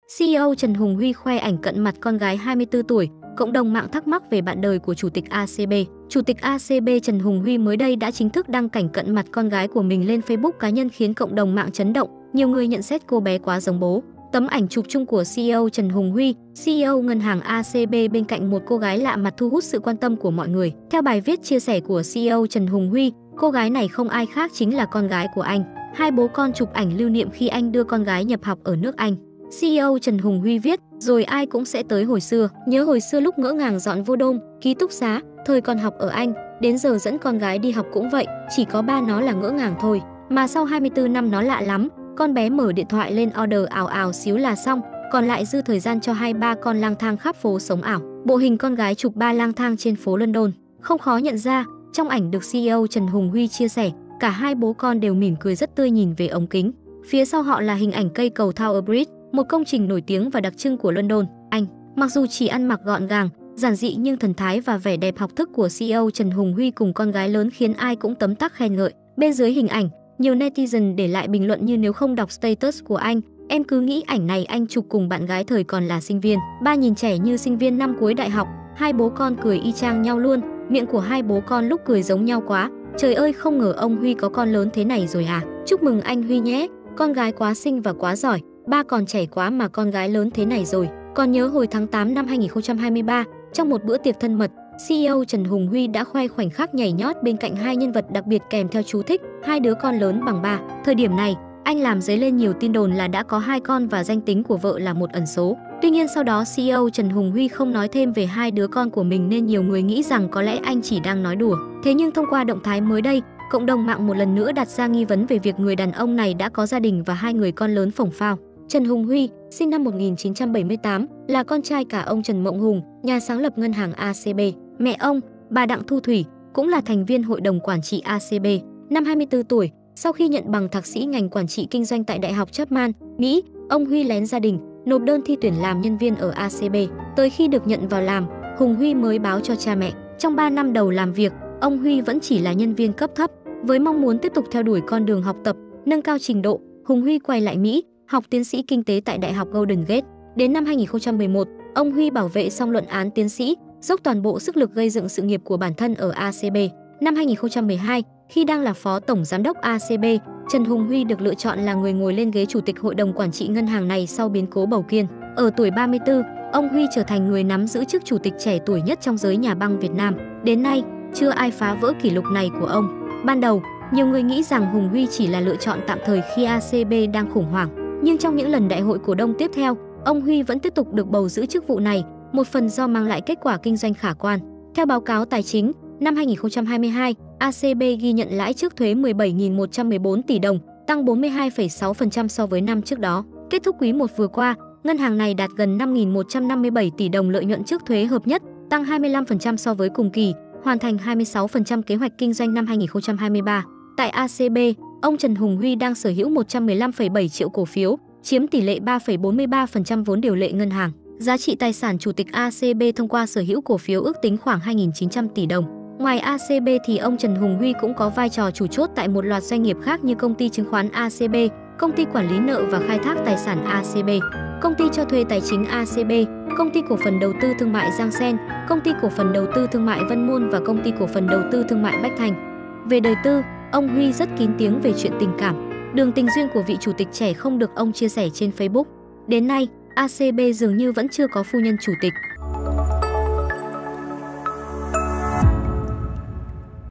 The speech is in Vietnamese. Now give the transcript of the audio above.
CEO Trần Hùng Huy khoe ảnh cận mặt con gái 24 tuổi, cộng đồng mạng thắc mắc về bạn đời của Chủ tịch ACB. Chủ tịch ACB Trần Hùng Huy mới đây đã chính thức đăng cảnh cận mặt con gái của mình lên Facebook cá nhân khiến cộng đồng mạng chấn động. Nhiều người nhận xét cô bé quá giống bố. Tấm ảnh chụp chung của CEO Trần Hùng Huy, CEO ngân hàng ACB bên cạnh một cô gái lạ mặt thu hút sự quan tâm của mọi người. Theo bài viết chia sẻ của CEO Trần Hùng Huy, cô gái này không ai khác chính là con gái của anh. Hai bố con chụp ảnh lưu niệm khi anh đưa con gái nhập học ở nước Anh. CEO Trần Hùng Huy viết, rồi ai cũng sẽ tới hồi xưa, nhớ hồi xưa lúc ngỡ ngàng dọn vô đôm, ký túc xá, thời còn học ở Anh, đến giờ dẫn con gái đi học cũng vậy, chỉ có ba nó là ngỡ ngàng thôi, mà sau 24 năm nó lạ lắm, con bé mở điện thoại lên order ảo ảo xíu là xong, còn lại dư thời gian cho hai ba con lang thang khắp phố sống ảo. Bộ hình con gái chụp ba lang thang trên phố London, không khó nhận ra, trong ảnh được CEO Trần Hùng Huy chia sẻ, cả hai bố con đều mỉm cười rất tươi nhìn về ống kính. Phía sau họ là hình ảnh cây cầu Tower Bridge, một công trình nổi tiếng và đặc trưng của London, Anh. Mặc dù chỉ ăn mặc gọn gàng, giản dị nhưng thần thái và vẻ đẹp học thức của CEO Trần Hùng Huy cùng con gái lớn khiến ai cũng tấm tắc khen ngợi. Bên dưới hình ảnh, nhiều netizen để lại bình luận như nếu không đọc status của anh, em cứ nghĩ ảnh này anh chụp cùng bạn gái thời còn là sinh viên. Ba nhìn trẻ như sinh viên năm cuối đại học, hai bố con cười y chang nhau luôn, miệng của hai bố con lúc cười giống nhau quá. Trời ơi, không ngờ ông Huy có con lớn thế này rồi à. Chúc mừng anh Huy nhé, con gái quá xinh và quá giỏi. Ba còn trẻ quá mà con gái lớn thế này rồi. Còn nhớ hồi tháng 8 năm 2023, trong một bữa tiệc thân mật, CEO Trần Hùng Huy đã khoe khoảnh khắc nhảy nhót bên cạnh hai nhân vật đặc biệt kèm theo chú thích, hai đứa con lớn bằng ba. Thời điểm này, anh làm dấy lên nhiều tin đồn là đã có hai con và danh tính của vợ là một ẩn số. Tuy nhiên sau đó CEO Trần Hùng Huy không nói thêm về hai đứa con của mình nên nhiều người nghĩ rằng có lẽ anh chỉ đang nói đùa. Thế nhưng thông qua động thái mới đây, cộng đồng mạng một lần nữa đặt ra nghi vấn về việc người đàn ông này đã có gia đình và hai người con lớn phổng phao. Trần Hùng Huy, sinh năm 1978, là con trai cả ông Trần Mộng Hùng, nhà sáng lập ngân hàng ACB. Mẹ ông, bà Đặng Thu Thủy, cũng là thành viên hội đồng quản trị ACB. Năm 24 tuổi, sau khi nhận bằng thạc sĩ ngành quản trị kinh doanh tại Đại học Chapman, Mỹ, ông Huy lén gia đình, nộp đơn thi tuyển làm nhân viên ở ACB. Tới khi được nhận vào làm, Hùng Huy mới báo cho cha mẹ. Trong 3 năm đầu làm việc, ông Huy vẫn chỉ là nhân viên cấp thấp. Với mong muốn tiếp tục theo đuổi con đường học tập, nâng cao trình độ, Hùng Huy quay lại Mỹ, học tiến sĩ kinh tế tại Đại học Golden Gate. Đến năm 2011, ông Huy bảo vệ xong luận án tiến sĩ, dốc toàn bộ sức lực gây dựng sự nghiệp của bản thân ở ACB. Năm 2012, khi đang là phó tổng giám đốc ACB, Trần Hùng Huy được lựa chọn là người ngồi lên ghế chủ tịch hội đồng quản trị ngân hàng này sau biến cố bầu kiên. Ở tuổi 34, ông Huy trở thành người nắm giữ chức chủ tịch trẻ tuổi nhất trong giới nhà băng Việt Nam. Đến nay, chưa ai phá vỡ kỷ lục này của ông. Ban đầu, nhiều người nghĩ rằng Hùng Huy chỉ là lựa chọn tạm thời khi ACB đang khủng hoảng. Nhưng trong những lần đại hội cổ đông tiếp theo, ông Huy vẫn tiếp tục được bầu giữ chức vụ này, một phần do mang lại kết quả kinh doanh khả quan. Theo báo cáo tài chính, năm 2022, ACB ghi nhận lãi trước thuế 17.114 tỷ đồng, tăng 42,6% so với năm trước đó. Kết thúc quý 1 vừa qua, ngân hàng này đạt gần 5.157 tỷ đồng lợi nhuận trước thuế hợp nhất, tăng 25% so với cùng kỳ, hoàn thành 26% kế hoạch kinh doanh năm 2023. Tại ACB, ông Trần Hùng Huy đang sở hữu 115,7 triệu cổ phiếu, chiếm tỷ lệ 3,43% vốn điều lệ ngân hàng. Giá trị tài sản chủ tịch ACB thông qua sở hữu cổ phiếu ước tính khoảng 2.900 tỷ đồng. Ngoài ACB thì ông Trần Hùng Huy cũng có vai trò chủ chốt tại một loạt doanh nghiệp khác như công ty chứng khoán ACB, công ty quản lý nợ và khai thác tài sản ACB, công ty cho thuê tài chính ACB, công ty cổ phần đầu tư thương mại Giang Sen, công ty cổ phần đầu tư thương mại Vân Môn và công ty cổ phần đầu tư thương mại Bách Thành. Về đời tư, ông Huy rất kín tiếng về chuyện tình cảm. Đường tình duyên của vị chủ tịch trẻ không được ông chia sẻ trên Facebook. Đến nay, ACB dường như vẫn chưa có phu nhân chủ tịch.